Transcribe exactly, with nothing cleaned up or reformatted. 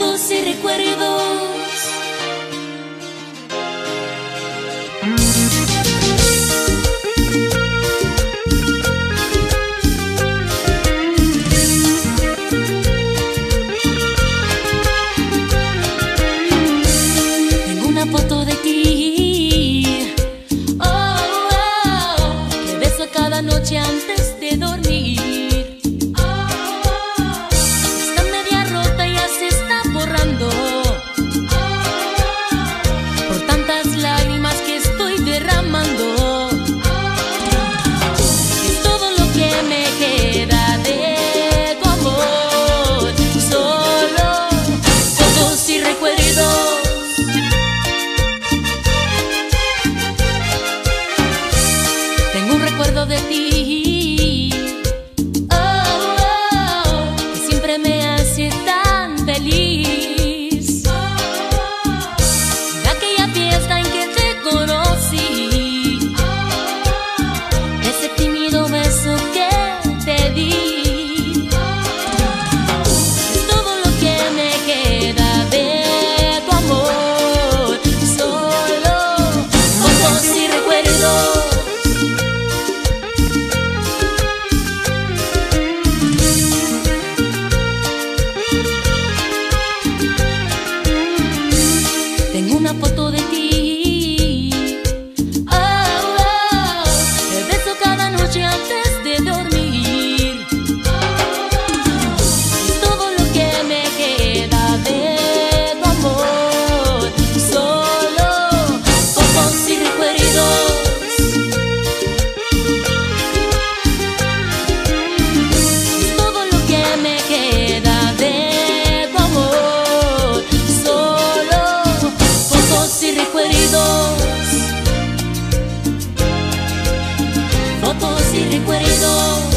fotos y recuerdos. Tengo una foto de ti, oh, oh, que beso cada noche antes de dormir. Por tantas lágrimas que estoy derramando, es todo lo que me queda de tu amor. Solo fotos y recuerdos. Tengo un recuerdo de ti, oh, oh, que siempre me hace tan feliz. Tengo una foto de ti, oh, oh, te beso cada noche antes de dormir. Es todo lo que me queda de tu amor. Solo fotos y recuerdos. Es todo lo que me queda de tu amor. Y recuerdos, fotos y recuerdos.